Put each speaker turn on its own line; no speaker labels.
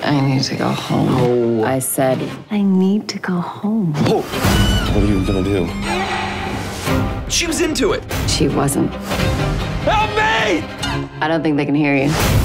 I need to go home.
Oh.
I said, I need to go home.
Oh.
What are you gonna do?
She was into it.
She wasn't.
Help me!
I don't think they can hear you.